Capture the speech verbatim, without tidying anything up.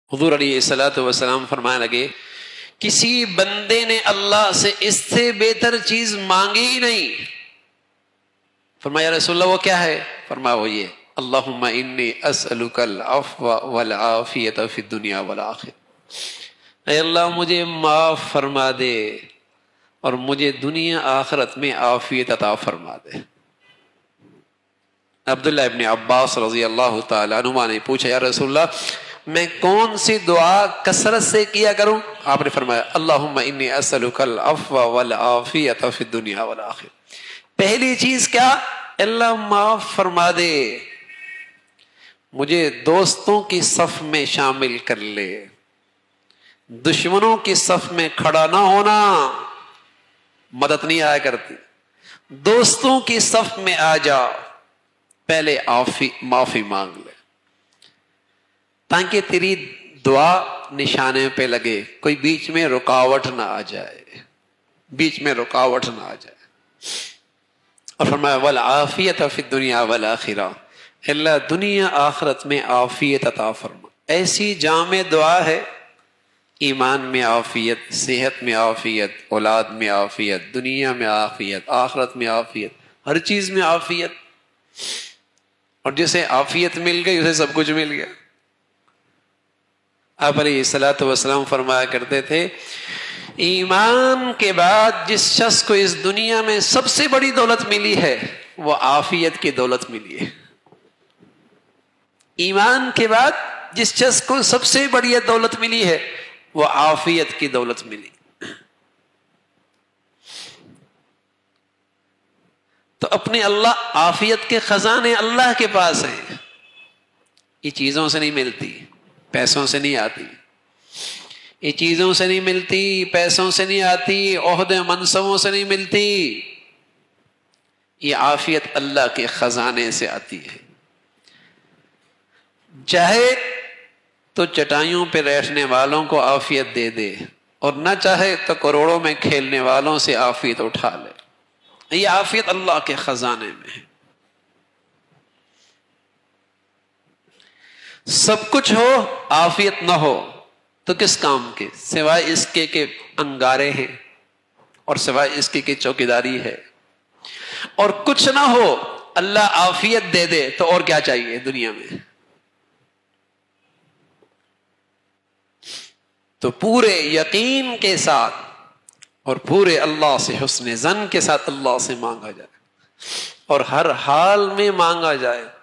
حضور علیہ الصلوۃ والسلام فرمانے لگے کسی بندے نے اللہ سے اس سے بہتر چیز مانگی ہی نہیں. فرمایا رسول اللہ وہ کیا ہے؟ فرمایا وہ یہ اللہم انی اسألک العفو والعافیۃ فی الدنیا والآخرہ. اے اللہ مجھے معاف فرما دے اور مجھے دنیا آخرت میں عافیت عطا فرما دے. عبداللہ ابن عباس رضی اللہ تعالی عنہما نے پوچھا یا رسول اللہ میں کون سی دعا کثرت سے کیا کروں؟ آپ نے فرمایا اللہم انی اسألک العفو والعافیۃ فی الدنیا والآخرہ. پہلی چیز کیا؟ اللہ معاف فرما دے، مجھے دوستوں کی صف میں شامل کر لے، دشمنوں کی صف میں کھڑا نہ ہونا، مدد نہیں آیا کرتی، دوستوں کی صف میں آ جا، پہلے آفی معافی مانگ لے تاکہ تیری دعا نشانے پہ لگے، کوئی بیچ میں رکاوٹ نہ آ جائے، بیچ میں رکاوٹ نہ آ جائے. اور فرمایا والعافیت فی الدنیا والآخرہ، اللہ دنیا آخرت میں عافیت عطا فرما. ایسی جامع دعا ہے، ایمان میں عافیت، صحت میں عافیت، اولاد میں عافیت، دنیا میں عافیت، آخرت میں عافیت، ہر چیز میں عافیت. اور جسے عافیت مل گئی اسے سب کچھ مل گیا. آپ علیہ الصلوۃ والسلام فرمایا کرتے تھے ایمان کے بعد جس شخص کو اس دنیا میں سب سے بڑی دولت ملی ہے وہ عافیت کی دولت ملی ہے. ایمان کے بعد جس شخص کو سب سے بڑی دولت ملی ہے وہ عافیت کی دولت ملی. تو اپنے اللہ عافیت کے خزانے اللہ کے پاس ہیں. یہ چیزوں سے نہیں ملتی، پیسوں سے نہیں آتی، یہ چیزوں سے نہیں ملتی، پیسوں سے نہیں آتی، عہدے منصبوں سے نہیں ملتی. یہ عافیت اللہ کے خزانے سے آتی ہے. چاہے تو چٹائیوں پہ بیٹھنے والوں کو عافیت دے دے اور نہ چاہے تو کروڑوں میں کھیلنے والوں سے عافیت اٹھا لے. یہ عافیت اللہ کے خزانے میں ہے. سب کچھ ہو عافیت نہ ہو تو کس کام کے، سوائے اس کے کہ انگارے ہیں اور سوائے اس کے کہ چوکیداری ہے. اور کچھ نہ ہو اللہ عافیت دے دے تو اور کیا چاہیے دنیا میں. تو پورے یقین کے ساتھ اور پورے اللہ سے حسن ظن کے ساتھ اللہ سے مانگا جائے اور ہر حال میں مانگا جائے.